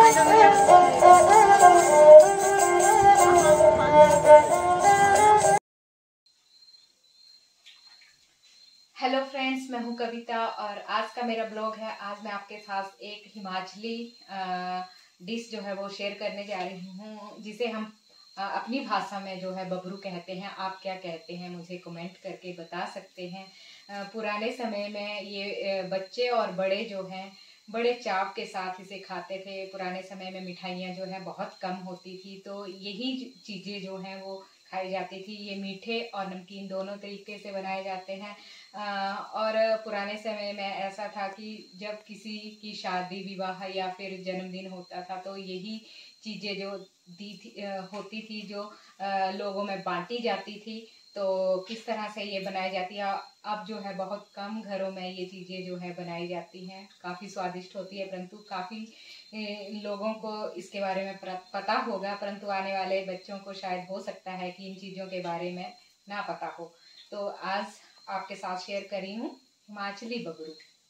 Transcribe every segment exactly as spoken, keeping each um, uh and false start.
Hello friends, मैं हूं कविता और आज का मेरा ब्लॉग है। आज मैं आपके साथ एक हिमाचली डिश जो है वो शेयर करने जा रही हूं, जिसे हम आ, अपनी भाषा में जो है बबरू कहते हैं। आप क्या कहते हैं मुझे कमेंट करके बता सकते हैं। आ, पुराने समय में ये बच्चे और बड़े जो हैं बड़े चाव के साथ इसे खाते थे। पुराने समय में मिठाइयाँ जो है बहुत कम होती थी, तो यही चीज़ें जो हैं वो खाई जाती थी। ये मीठे और नमकीन दोनों तरीके से बनाए जाते हैं। और पुराने समय में ऐसा था कि जब किसी की शादी विवाह या फिर जन्मदिन होता था तो यही चीज़ें जो दी थी होती थी जो लोगों में बांटी जाती थी। तो किस तरह से ये बनाई जाती है, अब जो है बहुत कम घरों में ये चीज़ें जो है बनाई जाती हैं। काफ़ी स्वादिष्ट होती है, परंतु काफ़ी लोगों को इसके बारे में पता होगा, परंतु आने वाले बच्चों को शायद हो सकता है कि इन चीज़ों के बारे में ना पता हो। तो आज आपके साथ शेयर करी हूँ हिमाचली बबरू।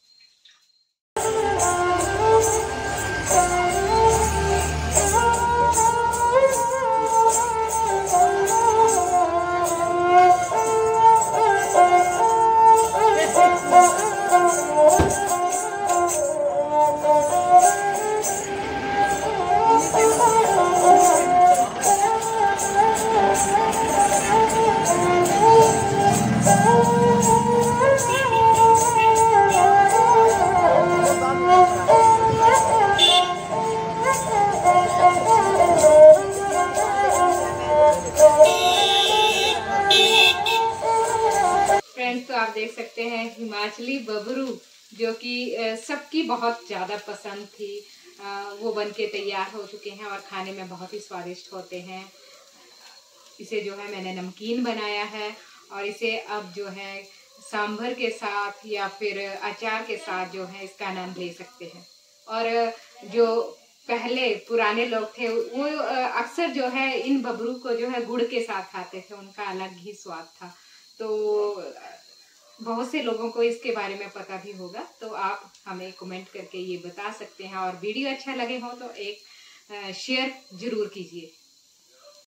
फ्रेंड्स, तो आप देख सकते हैं हिमाचली बबरू जो कि सबकी बहुत ज़्यादा पसंद थी, वो बनके तैयार हो चुके हैं और खाने में बहुत ही स्वादिष्ट होते हैं। इसे जो है मैंने नमकीन बनाया है और इसे अब जो है सांभर के साथ या फिर अचार के साथ जो है इसका आनंद ले सकते हैं। और जो पहले पुराने लोग थे वो अक्सर जो है इन बबरू को जो है गुड़ के साथ खाते थे, उनका अलग ही स्वाद था। तो बहुत से लोगों को इसके बारे में पता भी होगा, तो आप हमें कमेंट करके ये बता सकते हैं। और वीडियो अच्छा लगे हो तो एक शेयर जरूर कीजिए।